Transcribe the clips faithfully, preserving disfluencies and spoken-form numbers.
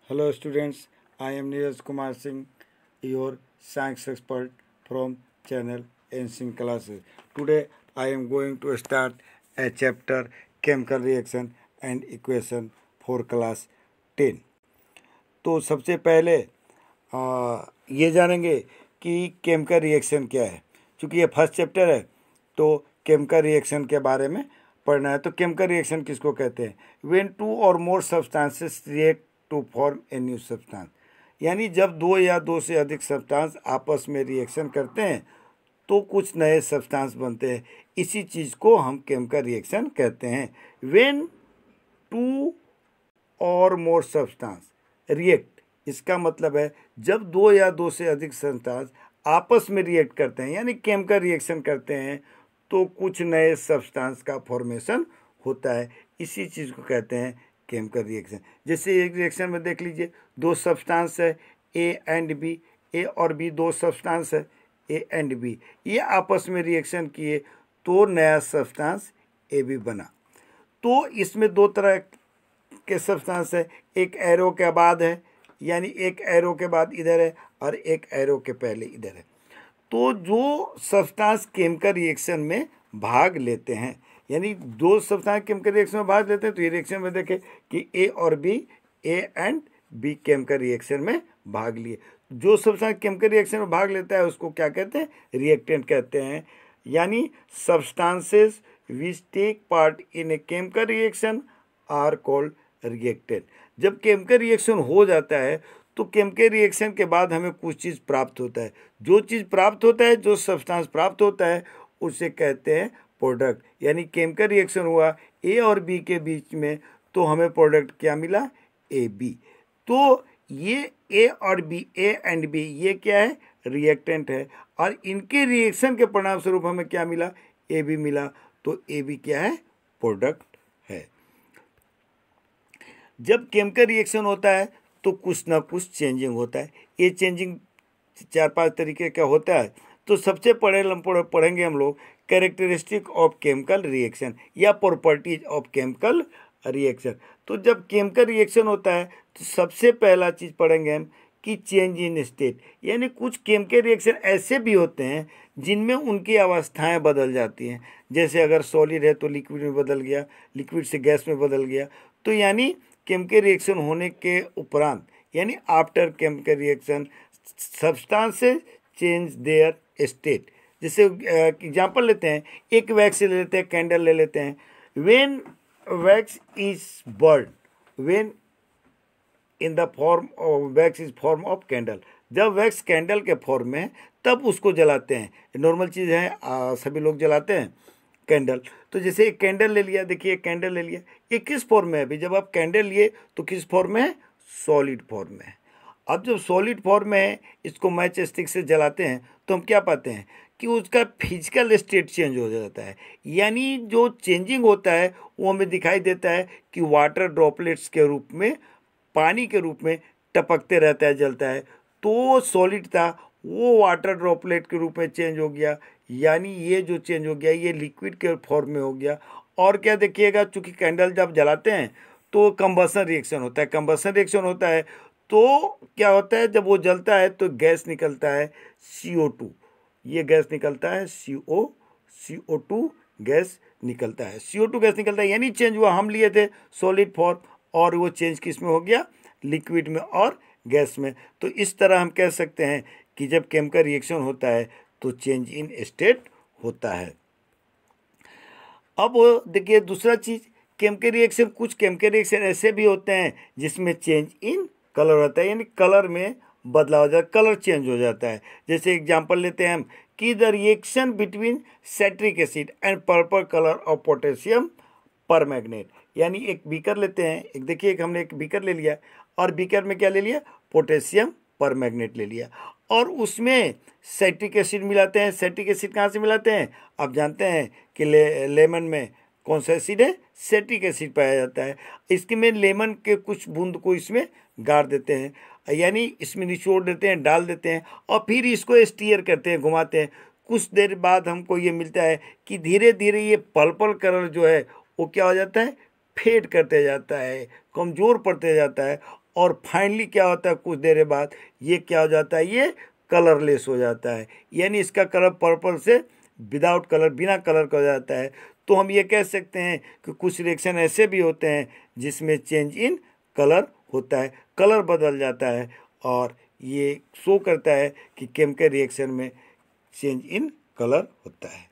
Hello students, I am Neeraj Kumar Singh, your science expert from channel Ancient Classes. Today I am going to start a chapter Chemical Reaction and Equation for class ten. तो सबसे पहले आ, ये जानेंगे कि chemical reaction क्या है। क्योंकि ये फर्स्ट चैप्टर है तो केमिकल रिएक्शन के बारे में पढ़ना है। तो केमिकल रिएक्शन किसको कहते हैं? When two or more substances react to form a new substance, यानी जब दो या दो से अधिक सब्सटेंस आपस में रिएक्शन करते हैं तो कुछ नए सब्सटेंस बनते हैं। इसी चीज़ को हम केमिकल रिएक्शन कहते हैं। When two or more substance react, इसका मतलब है जब दो या दो से अधिक सब्सटेंस आपस में रिएक्ट करते हैं यानी केमिकल रिएक्शन करते हैं तो कुछ नए सब्सटेंस का फॉर्मेशन होता है। इसी चीज़ को कहते हैं केमिकल रिएक्शन। जैसे एक रिएक्शन में देख लीजिए, दो सब्सटेंस है ए एंड बी, ए और बी दो सब्सटेंस है ए एंड बी, ये आपस में रिएक्शन किए तो नया सब्सटेंस ए बी बना। तो इसमें दो तरह के सब्सटेंस है, एक एरो के बाद है यानी एक एरो के बाद इधर है और एक एरो के पहले इधर है। तो जो सब्सटेंस केमिकल रिएक्शन में भाग लेते हैं यानी दो सब्सटेंस केमिकल रिएक्शन में भाग लेते हैं तो ये रिएक्शन में देखें कि ए और B, A and B chemical reaction में भाग लिए। जो सब्सटेंस केमिकल रिएक्शन में भाग लेता है उसको क्या कहते हैं? रिएक्टेंट कहते हैं। यानी substances which take part in a chemical reaction are called reactant. जब केमिकल रिएक्शन हो जाता है तो केमिकल रिएक्शन के बाद हमें कुछ चीज़ प्राप्त होता है। जो चीज़ प्राप्त होता है, जो सब्सटेंस प्राप्त होता है उसे कहते हैं प्रोडक्ट। यानी केमिकल रिएक्शन हुआ ए और बी के बीच में तो हमें प्रोडक्ट क्या मिला? A B. तो ये ए और बी, ए एंड बी, ये क्या है? रिएक्टेंट है और इनके रिएक्शन के परिणाम स्वरूप हमें क्या मिला? ए बी मिला। तो ए बी क्या है? प्रोडक्ट है। जब केमिकल रिएक्शन होता है तो कुछ ना कुछ चेंजिंग होता है। ये चेंजिंग चार पांच तरीके का होता है। तो सबसे पढ़े पढ़ेंगे हम लोग कैरेक्टरिस्टिक ऑफ केमिकल रिएक्शन या प्रॉपर्टीज ऑफ केमिकल रिएक्शन। तो जब केमिकल रिएक्शन होता है तो सबसे पहला चीज़ पढ़ेंगे हम कि चेंज इन स्टेट, यानी कुछ केमिकल रिएक्शन ऐसे भी होते हैं जिनमें उनकी अवस्थाएं बदल जाती हैं। जैसे अगर सॉलिड है तो लिक्विड में बदल गया, लिक्विड से गैस में बदल गया। तो यानी केमिकल रिएक्शन होने के उपरांत यानी after chemical reaction substances change their state. जैसे एग्जांपल लेते हैं, एक वैक्स ले लेते हैं, कैंडल ले लेते हैं। When wax is burn, when in the form of wax is form of candle, जब वैक्स कैंडल के फॉर्म में तब उसको जलाते हैं। नॉर्मल चीज़ है, आ, सभी लोग जलाते हैं कैंडल। तो जैसे एक कैंडल ले लिया, देखिए एक कैंडल ले लिया, ये किस फॉर्म में है? अभी जब आप कैंडल लिए तो किस फॉर्म में है? सॉलिड फॉर्म में है। अब जब सॉलिड फॉर्म में है, इसको मैच स्टिक से जलाते हैं तो हम क्या पाते हैं कि उसका फिजिकल स्टेट चेंज हो जाता है। यानी जो चेंजिंग होता है वो हमें दिखाई देता है कि वाटर ड्रॉपलेट्स के रूप में, पानी के रूप में टपकते रहता है, जलता है। तो सॉलिड था वो वाटर ड्रॉपलेट के रूप में चेंज हो गया, यानी ये जो चेंज हो गया ये लिक्विड के फॉर्म में हो गया। और क्या देखिएगा, चूँकि कैंडल जब जलाते हैं तो कंबसन रिएक्शन होता है। कंबसन रिएक्शन होता है तो क्या होता है, जब वो जलता है तो गैस निकलता है सी ओ टू, ये गैस निकलता है सी ओ सी ओ टू गैस निकलता है सी ओ टू गैस निकलता है। यानी चेंज हुआ, हम लिए थे सॉलिड फॉर्म और वो चेंज किस में हो गया? लिक्विड में और गैस में। तो इस तरह हम कह सकते हैं कि जब केमिकल रिएक्शन होता है तो चेंज इन स्टेट होता है। अब देखिए दूसरा चीज़, केमिकल रिएक्शन, कुछ केमिकल रिएक्शन ऐसे भी होते हैं जिसमें चेंज इन कलर होता है, यानी कलर में बदलाव हो जाता है, कलर चेंज हो जाता है। जैसे एग्जांपल लेते हैं हम कि the reaction between citric acid and purple colour of potassium permanganate. यानी एक बीकर लेते हैं, एक देखिए एक हमने एक बीकर ले लिया और बीकर में क्या ले लिया? पोटेशियम परमैंगनेट ले लिया और उसमें सेट्रिक एसिड मिलाते हैं। सेट्रिक एसिड कहाँ से मिलाते हैं? आप जानते हैं कि ले, लेमन में कौन सा एसिड है? सेट्रिक एसिड पाया जाता है। इसके में लेमन के कुछ बूंद को इसमें गाड़ देते हैं, यानी इसमें निचोड़ देते हैं, डाल देते हैं और फिर इसको स्टीयर करते हैं, घुमाते हैं। कुछ देर बाद हमको ये मिलता है कि धीरे धीरे ये पर्पल कलर जो है वो क्या हो जाता है? फेड करते जाता है, कमज़ोर पड़ते जाता है और फाइनली क्या होता है, कुछ देर बाद ये क्या हो जाता है, ये कलरलेस हो जाता है, यानी इसका कलर पर्पल से विदाउट कलर, बिना कलर का हो जाता है। तो हम ये कह सकते हैं कि कुछ रिएक्शन ऐसे भी होते हैं जिसमें चेंज इन कलर होता है, कलर बदल जाता है, और ये शो करता है कि केमिकल रिएक्शन में चेंज इन कलर होता है।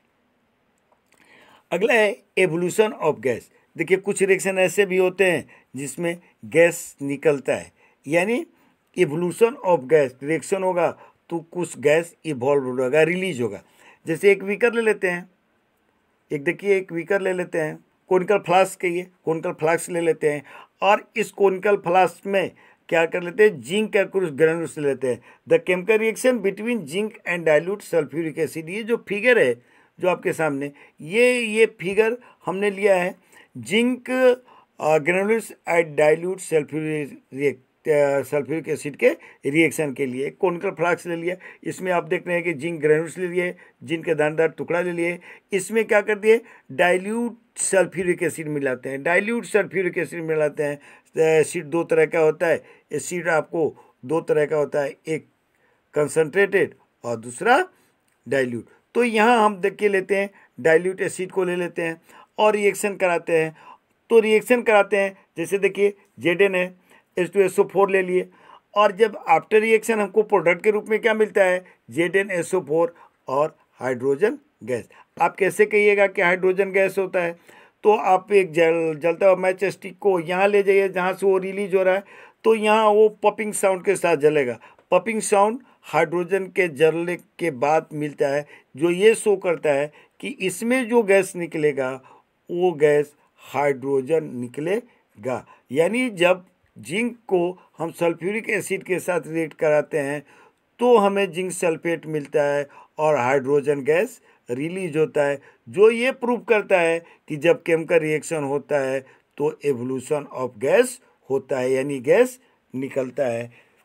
अगला है एवोल्यूशन ऑफ गैस। देखिए कुछ रिएक्शन ऐसे भी होते हैं जिसमें गैस निकलता है, यानी एवोल्यूशन ऑफ गैस, रिएक्शन होगा तो कुछ गैस इवॉल्व होगा, रिलीज होगा। जैसे एक बीकर ले लेते हैं, एक देखिए एक बीकर ले लेते हैं, कोनिकल फ्लास्क कहिए, कोनिकल फ्लास्क ले लेते हैं, और इस कोनिकल फ्लास्क में क्या कर लेते हैं, जिंक का कुछ ग्रेन्यूल्स ले लेते हैं। The chemical reaction between zinc and dilute sulphuric acid, ये जो फिगर है जो आपके सामने, ये ये फिगर हमने लिया है zinc granules and dilute sulphuric sulphuric acid के रिएक्शन के लिए। कोनिकल फ्लास्क ले लिया, इसमें आप देख रहे हैं कि जिंक ग्रेन्यूल्स ले लिए, जिंक के दानेदार टुकड़ा ले लिए, इसमें क्या कर दिए, डाइल्यूट सल्फ्यूरिक एसिड मिलाते हैं। डाइल्यूट सल्फ्यूरिक एसिड मिलाते हैं। एसिड दो तरह का होता है, एसिड आपको दो तरह का होता है, एक कंसनट्रेटेड और दूसरा डाइल्यूट। तो यहाँ हम देख के लेते हैं डाइल्यूट एसिड को ले लेते हैं और रिएक्शन कराते हैं। तो रिएक्शन कराते हैं, जैसे देखिए जेड एन है, H two S O four ले लिए, और जब आफ्टर रिएक्शन हमको प्रोडक्ट के रूप में क्या मिलता है, Z N S O four और हाइड्रोजन गैस। आप कैसे कहिएगा कि हाइड्रोजन गैस होता है, तो आप एक जल जलता हुआ मैच स्टिक को यहाँ ले जाइए जहाँ से वो रिलीज हो रहा है, तो यहाँ वो पपिंग साउंड के साथ जलेगा। पपिंग साउंड हाइड्रोजन के जलने के बाद मिलता है, जो ये शो करता है कि इसमें जो गैस निकलेगा वो गैस हाइड्रोजन निकलेगा। यानी जब जिंक को हम सल्फ्यूरिक एसिड के साथ रिएक्ट कराते हैं तो हमें जिंक सल्फेट मिलता है और हाइड्रोजन गैस रिलीज होता है, जो ये प्रूव करता है कि जब केमिकल रिएक्शन होता है तो एवोल्यूशन ऑफ गैस होता है, यानी गैस निकलता है।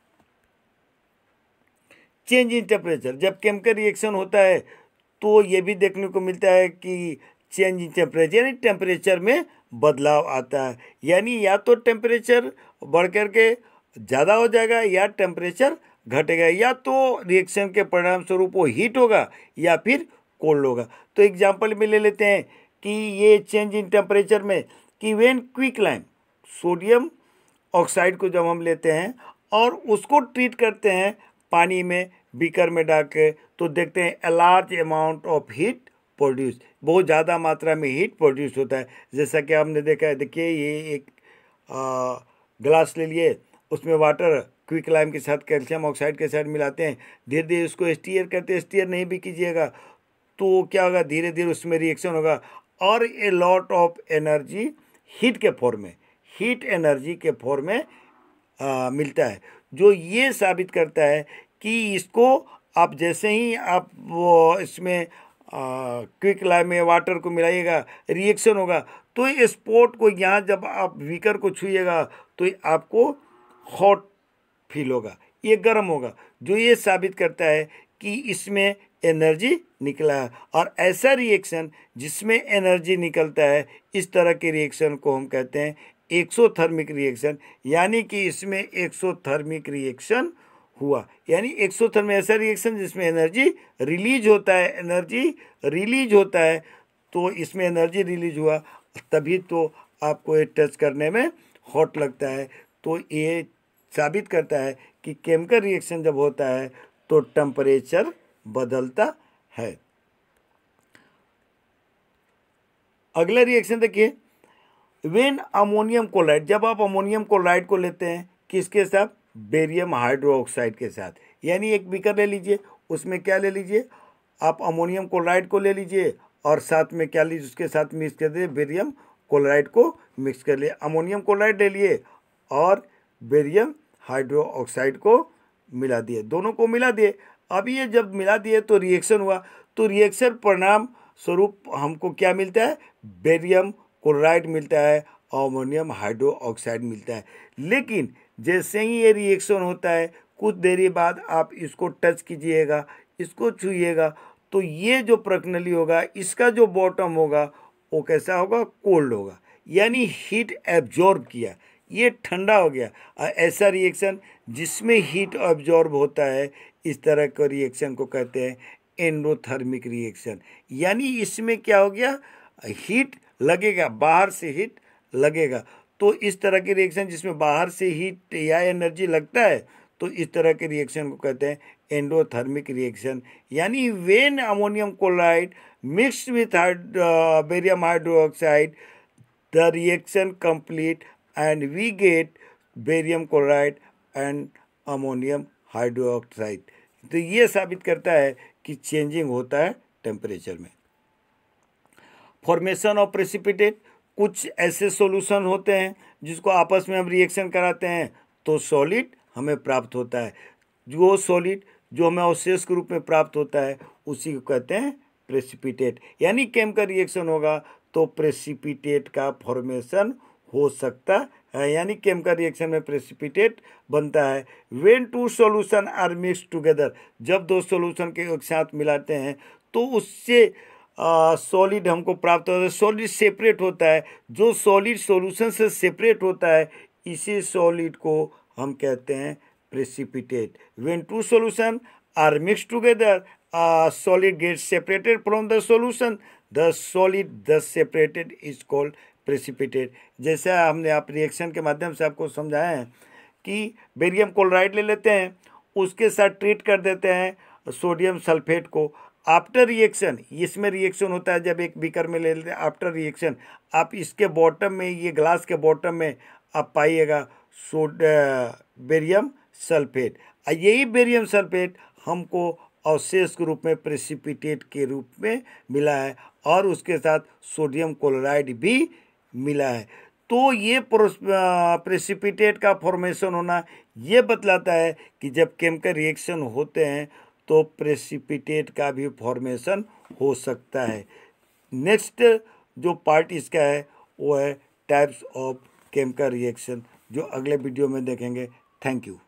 चेंज इन टेम्परेचर, जब केमिकल रिएक्शन होता है तो ये भी देखने को मिलता है कि चेंज इन टेम्परेचर, यानी टेम्परेचर में बदलाव आता है, यानी या तो टेम्परेचर बढ़ कर के ज़्यादा हो जाएगा या टेम्परेचर घटेगा, या तो रिएक्शन के परिणाम स्वरूप वो हीट होगा या फिर कोल्ड होगा। तो एग्जांपल में ले लेते हैं कि ये चेंज इन टेम्परेचर में कि व्हेन क्विकलाइम, सोडियम ऑक्साइड को जब हम लेते हैं और उसको ट्रीट करते हैं पानी में बीकर में डाल के, तो देखते हैं a large amount of heat produce, बहुत ज़्यादा मात्रा में हीट प्रोड्यूस होता है। जैसा कि आपने देखा है, देखिए ये एक आ, ग्लास ले लिए, उसमें वाटर क्विकलाइम के साथ कैल्शियम ऑक्साइड के साथ मिलाते हैं, धीरे धीरे उसको स्टीयर करते हैं। स्टीयर नहीं भी कीजिएगा तो क्या होगा, धीरे धीरे उसमें रिएक्शन होगा और a lot of energy heat के फॉर्म में, हीट एनर्जी के फॉर्म में आ, मिलता है, जो ये साबित करता है कि इसको आप जैसे ही आप वो इसमें क्विकलाइम में वाटर को मिलाइएगा, रिएक्शन होगा, तो ये स्पॉट को यहाँ जब आप बीकर को छुइएगा तो आपको हॉट फील होगा, ये गर्म होगा, जो ये साबित करता है कि इसमें एनर्जी निकला है। और ऐसा रिएक्शन जिसमें एनर्जी निकलता है, इस तरह के रिएक्शन को हम कहते हैं एक्सोथर्मिक रिएक्शन, यानी कि इसमें एक्सोथर्मिक रिएक्शन हुआ, यानी एक्सोथर्मिक ऐसा रिएक्शन जिसमें एनर्जी रिलीज होता है, एनर्जी रिलीज होता है, तो इसमें एनर्जी रिलीज हुआ, तभी तो आपको ये टच करने में हॉट लगता है। तो ये साबित करता है कि केमिकल रिएक्शन जब होता है तो टेम्परेचर बदलता है। अगला रिएक्शन देखिए, व्हेन अमोनियम क्लोराइड, जब आप अमोनियम क्लोराइड को लेते हैं किसके साथ, बेरियम हाइड्रोक्साइड के साथ, यानी एक बीकर ले लीजिए, उसमें क्या ले लीजिए आप, अमोनियम क्लोराइड को ले लीजिए और साथ में क्या लीजिए, उसके साथ मिक्स कर दिए बेरियम क्लोराइड को मिक्स कर लिए, अमोनियम क्लोराइड ले लिए और बेरियम हाइड्रोक्साइड को मिला दिए, दोनों को मिला दिए। अब ये जब मिला दिए तो रिएक्शन हुआ, तो रिएक्शन परिणाम स्वरूप हमको क्या मिलता है, बेरियम क्लोराइड मिलता है, अमोनियम हाइड्रोक्साइड मिलता है। लेकिन जैसे ही ये रिएक्शन होता है कुछ देरी बाद आप इसको टच कीजिएगा, इसको छूइएगा, तो ये जो प्रक्रिया होगा, इसका जो बॉटम होगा वो कैसा होगा, कोल्ड होगा, यानी हीट एब्जॉर्ब किया, ये ठंडा हो गया। और ऐसा रिएक्शन जिसमें हीट ऑब्जॉर्ब होता है, इस तरह का रिएक्शन को कहते हैं एंडोथर्मिक रिएक्शन। यानी इसमें क्या हो गया, हीट लगेगा, बाहर से हीट लगेगा। तो इस तरह के रिएक्शन जिसमें बाहर से हीट या एनर्जी लगता है, तो इस तरह के रिएक्शन को कहते हैं एंडोथर्मिक रिएक्शन। यानी when ammonium chloride mixed with barium hydroxide, the reaction complete and we get barium chloride and ammonium hydroxide. तो ये साबित करता है कि चेंजिंग होता है टेम्परेचर में। फॉर्मेशन ऑफ प्रेसिपिटेट, कुछ ऐसे सॉल्यूशन होते हैं जिसको आपस में हम रिएक्शन कराते हैं तो सॉलिड हमें प्राप्त होता है। जो सॉलिड जो हमें अवशेष के रूप में प्राप्त होता है उसी को कहते हैं प्रेसिपिटेट। यानी केमिकल रिएक्शन होगा तो प्रेसिपिटेट का फॉर्मेशन हो सकता है, यानी केमिकल रिएक्शन में प्रेसिपिटेट बनता है। When two solution are mixed together, जब दो सॉल्यूशन के एक साथ मिलाते हैं तो उससे सॉलिड हमको प्राप्त होता है। सॉलिड सेपरेट होता है, जो सॉलिड सॉल्यूशन से सेपरेट होता है इसी सॉलिड को हम कहते हैं precipitate. When two solution are mixed together, solid gets separated from the solution, the solid thus separated is called precipitate। जैसे हमने आप रिएक्शन के माध्यम से आपको समझाया है कि बेरियम क्लोराइड ले लेते हैं, उसके साथ ट्रीट कर देते हैं सोडियम सल्फेट को। आफ्टर रिएक्शन, इसमें रिएक्शन होता है जब एक बीकर में ले लेते हैं, आफ्टर रिएक्शन आप इसके बॉटम में, ये ग्लास के बॉटम में आप पाइएगा सोड बेरियम सल्फेट। यही बेरियम सल्फेट हमको अवशेष के रूप में प्रेसिपिटेट के रूप में मिला है और उसके साथ सोडियम क्लोराइड भी मिला है। तो ये प्रेसिपिटेट का फॉर्मेशन होना ये बतलाता है कि जब केमिकल रिएक्शन होते हैं तो प्रेसिपिटेट का भी फॉर्मेशन हो सकता है। नेक्स्ट जो पार्ट इसका है वो है टाइप्स ऑफ केमिकल रिएक्शन, जो अगले वीडियो में देखेंगे। Thank you.